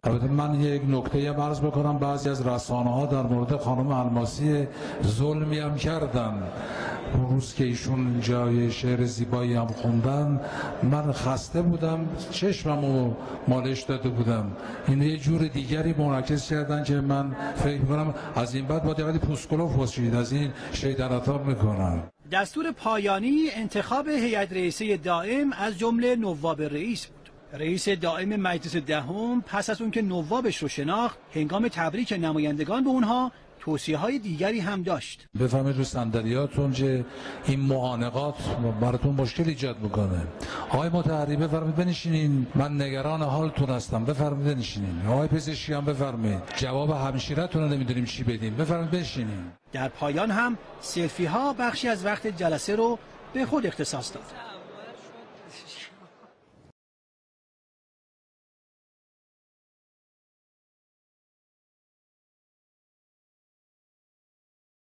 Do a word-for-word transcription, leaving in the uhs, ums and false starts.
البته من یک نکته هم عرض بکنم، بعضی از رسانه‌ها در مورد خانم الماسی ظلمی هم کردن. روز که ایشون جای شعر زیبایی هم خوندن، من خسته بودم، چشممو مالش داده بودم. این یه جور دیگری منعکس کردن که من فکر می‌کنم از این بعد باید یه پوسکولوف باشید، از این شیطنت‌ها میکنن. دستور پایانی انتخاب هیئت رئیسه دائم از جمله نواب رئیس بود. رئیس دائم مجلس دهم پس از اون که نوابش رو شناخت، هنگام تبریک نمایندگان به اونها توصیه‌های دیگری هم داشت. بفهمید رو صندلیاتون که این معانقات براتون مشکل ایجاد میکنه. آقای مطهری بفرمایید بنشینین، من نگران حالتون هستم، بفرمایید بنشینین. آقای پزشکی هم بفرمایید، جواب همشیرتون رو نمیدونیم چی بدیم، بفرمایید بنشینین. در پایان هم سلفی ها بخشی از وقت جلسه رو به خود اختصاص داد.